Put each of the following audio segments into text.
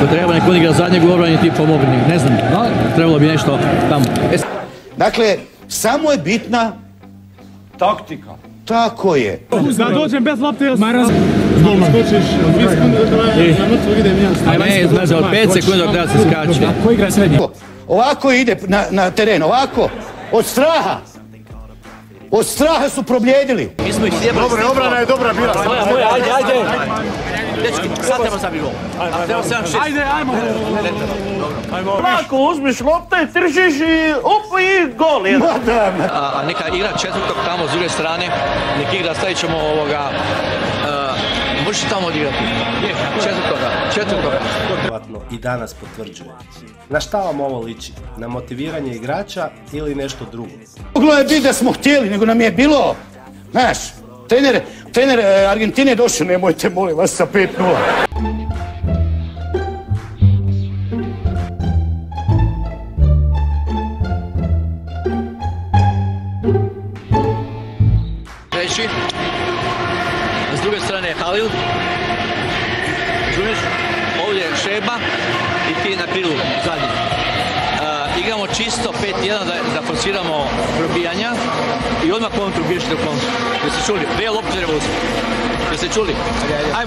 ako treba neko odigra zadnjeg u obrani ti pomogni, ne znam, trebalo bi nešto tamo. Dakle, samo je bitna taktika. Tako je. Da dođem bez lopte, Golman. Skočiš, 2 sekunde do kraja, na mrtvo idem ja. Ne, znači od 5 sekundi dok treba se skače. Ko igra srednji? Ovako ide na teren, ovako, od straha. Od straha su probljedili. Mi smo ih sjebali. Dobre, obrana je dobra bila. Moja, ajde. Dečki, sad treba zabiti gol. Treba 7-6. Ajde, ajmo. Lako uzmiš lopte, tržiš i up i gol. A neka igra četvrtog tamo s druge strane, neka igra, stavit ćemo ovoga, možeš tamo odigrati. Četvrtoga. I danas potvrđuje. Na šta vam ovo liči? Na motiviranje igrača ili nešto drugo? Moglo je biti da smo htjeli, nego nam je bilo, znaš, trener Argentine je došao, nemojte molim vas sa 5-0. Treći, s druge strane je Halil, razumiješ, ovdje je Šeba i ti na krilu zadnji. Igramo čisto 5-1 da forsiramo probijanja i odmah kontru bježite u kontru. Jeste čuli? Dvije lopte treba uzeti. Jeste čuli? Ajmo.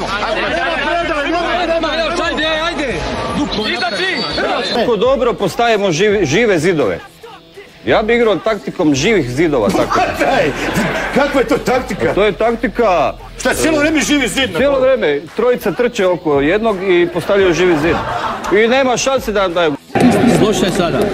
Ajde! Tako dobro postavimo žive zidove. Ja bi igrao taktikom živih zidova. Kakva je to taktika? To je taktika... Šta, cijelo vrijeme živi zid? Cijelo vrijeme trojica trče oko jednog i postavljaju živi zid. I nema šanse da je... Slušaj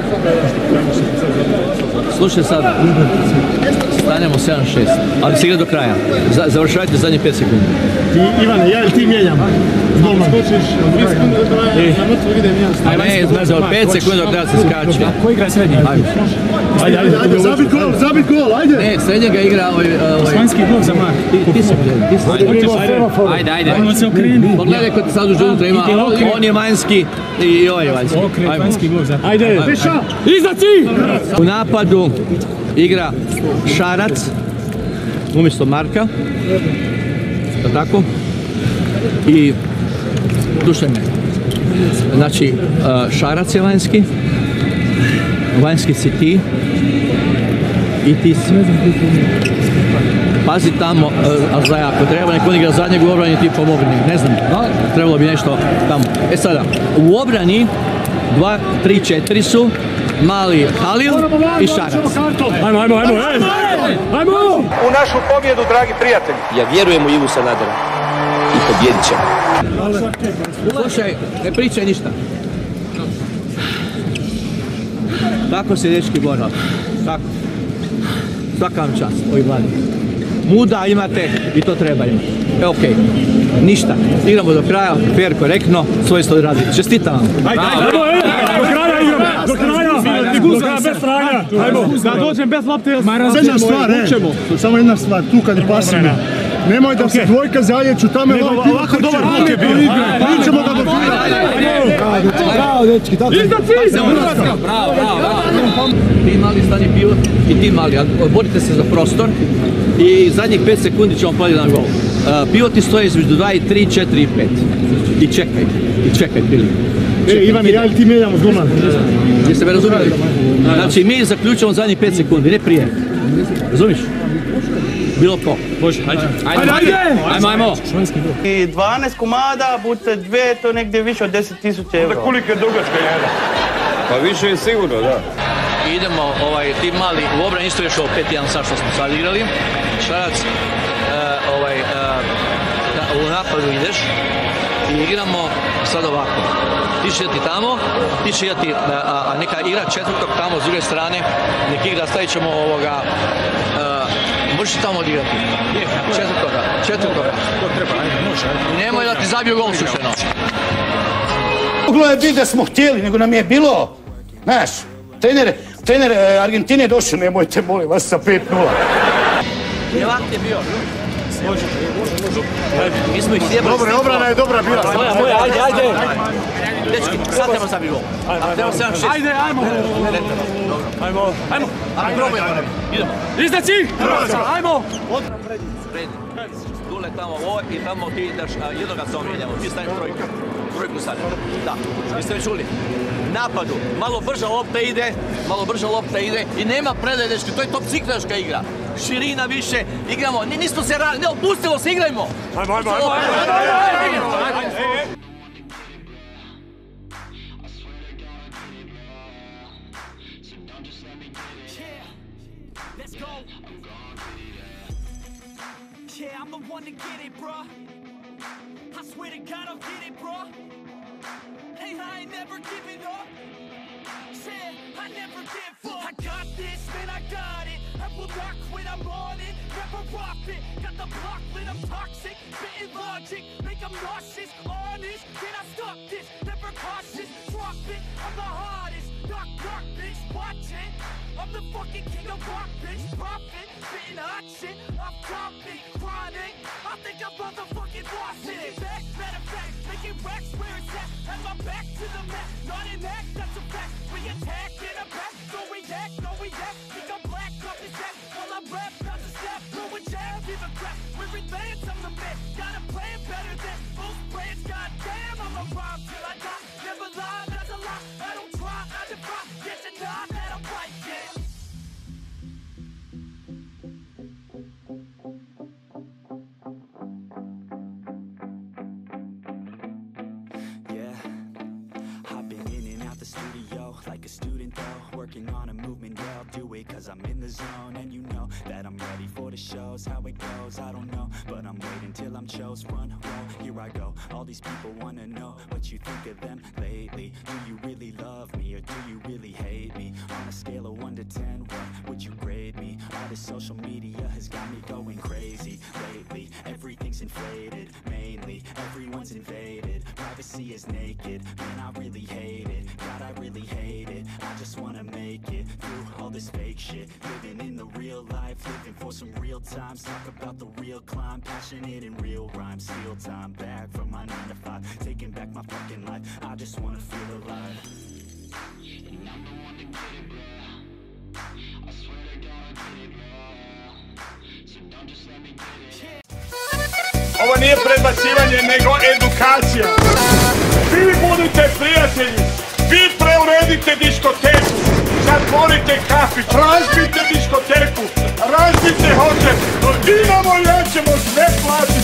sada. Stanemo 7-6, ali se igra do kraja. Završajte zadnje 5 sekundi. Ivane, ja ili ti mijenjam? Golman. Skočiš, 2 sekunde do kraja, na mrtvo idem ja. Ne, znači od 5 sekundi dok treba se skače. Ko igra srednji? Ajde, zabit gol, ajde! Ne, srednjega igra Svanjski blok za Mark. Ti se gledaj. Ajde. On se okreni. Pogledaj kod sad u žunutra ima, on je vanjski i ovaj je vanjski. Okret, vanjski blok za... Ajde! Iza ti! U napadu igra Šarac umjesto Marka, tako, i slušaj me, znači Šarac je vanjski si ti i ti si. Pazi tamo, ako treba neko odigra zadnjeg u obrani ti pomogni, ne znam, trebalo bi nešto tamo. Sada, u obrani 2, 3, 4 su Mali Halil i Šarac. Ajmo! U našu pobjedu, dragi prijatelji. Ja vjerujem u Ivu Sanadera i pobjedit ćemo. Slušaj, ne pričaj ništa. Tako se dečki bore. Tako. Svaka vam čast, ovi mladi. Muda imate i to treba imati. Okej, ništa. Igramo do kraja, fair, korektno, svojstvo raditi. Čestitam vam. Ajde, do kraja igramo! Do kraja, bez franja! Da dođem bez lopte, Jedna stvar, samo jedna stvar, tu kad je pasivno. Nemoj da se dvojka zaljeću, tamo je ovako dobar blok je bio. Mi ćemo ga dofirati. Bravo, dečki, tako je. Bravo. Ti mali stani pivot i ti mali, borite se za prostor i zadnjih 5 sekundi ćemo pojeti na gol. Pivoti stoje između 2 i 3, 4 i 5. I čekaj, priliku. Ivane, ja ili ti mijenjamo s golman? Jeste me razumijeli? Znači, mi zaključujemo zadnjih 5 sekundi, ne prije. Razumiš? Bilo ko. Ajmo. I 12 komada, budete 2, to je negdje više od 10.000 eura. Koliko je dugačka jedna? Pa više je sigurno, da. Idemo, ti mali, u obrani isto još ovo 5-1 sad što smo sad igrali. Šarac, u napadu ideš i igramo sad ovako. Ti će jeti tamo, a neka igra četvrtog tamo s druge strane, neka igra, stavit ćemo ovoga, možeš tamo odigrati. Četvrtoga. To treba, može. Nemoj da ti zabiju gol sušeno. Moglo je biti da smo htjeli, nego nam je bilo, znaš, trener Argentine je došao, nemojte molim vas sa 5-0. Jelak je bio. Mi smo ih sjebali. Dobre, obrana je dobra bila. Moja, ajde. Dečki, sad treba zabiti gol. Treba 7-6. Ajmo! Probujemo. Idemo. Iza ti! Ajmo! Dule tamo ovo i tamo ti ideš, jednoga se omijenjamo, ti staneš trojku staneš. Da, jeste već čuli? Napadu, malo brža lopta ide i nema predaje, dečki, to je top ciktaška igra. Širina više, igramo, nismo se ne opustilo se, igrajmo! Ajmo! Yeah, I'm the one to get it, bruh. I swear to God I'll get it, bruh. Hey, I ain't never giving up. Yeah, I never give up. I got this, man, I got it. I will not quit, I'm on it. Never off it. Got the block lit, I'm toxic. Spitting logic, make them nauseous. Honest, can I stop this? Never cautious, drop it. I'm the hardest. Knock, knock, bitch, watch it. I'm the fucking king of rock, bitch. Profit, spitting hot shit. I'm topic, chronic. I think I'm motherfucking lost it. Back, matter of fact, making racks where it's at. Have my back to the mat, not an act, that's a fact. We attack in a back, don't react, no react. Think I'm black, off his back. While I rap, not to snap, throw a jab, give a crap. We're advanced, I'm the man. Got a plan better than most brands. Goddamn, I'm a rhyme till I die. Never lie, that's a lie. I don't try, I defy. Get to die, that I'm right, yeah. Like a student though, working on a movement, yeah, I'll do it cause I'm in the zone. And you know that I'm ready for the shows. How it goes, I don't know, but I'm waiting till I'm chose. Front row, here I go. All these people wanna know what you think of them lately. Do you really love me or do you really hate me? On a scale of 1 to 10, what would you grade me? All this social media has got me going crazy lately. Everything's inflated, mainly everyone's invaded. Privacy is naked, man, I really hate it. God, I really hate it. I just wanna make it through all this fake shit. Living in the real life, living for some real times. Talk about the real climb, passionate in real rhymes. Steal time back from my 9 to 5, taking back my fucking life. I just wanna feel alive. And I'm the one to get it, bro. I swear to God I get it, bro. So don't just let me get it. Ovo nije predbacivanje, nego edukacija. Vi budite prijatelji, vi preuredite diskoteku, zatvorite kafić, razbite diskoteku, razbite hotel. Dinamo ja ćemo sve platiti.